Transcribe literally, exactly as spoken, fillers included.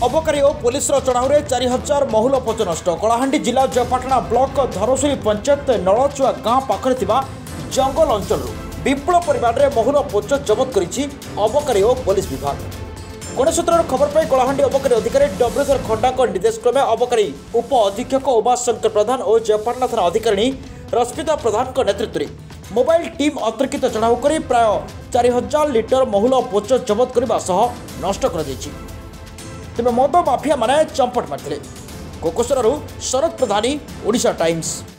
अबकारी और पुलिस चढ़ाऊ चार हजार महुल पच नष्ट। कलाहांडी जिला जयपाटना ब्लॉक धरसुरी पंचायत नलचुआ गाँ पाखरे जंगल अंचल विपुल परिमाण में महुल पोच जबत करिछि अबकारी और पुलिस विभाग। गणसूत्र खबर पाई कलाहांडी अबकारी अधिकारी डब्ल्यूधर खंडा निर्देश क्रमे अबकारी उप अधीक्षक उमाश शंकर प्रधान और जयपाटना थाना अधिकारी रश्मिता प्रधान नेतृत्व में मोबाइल टीम अंतर्कित चढ़ाऊ कर प्राय चार हजार लिटर महुल पोच जबत करने नष्ट कर तेज मद माफिया माने चंपट मारते। कोकोसरारू शरद प्रधानी, ओडिशा टाइम्स।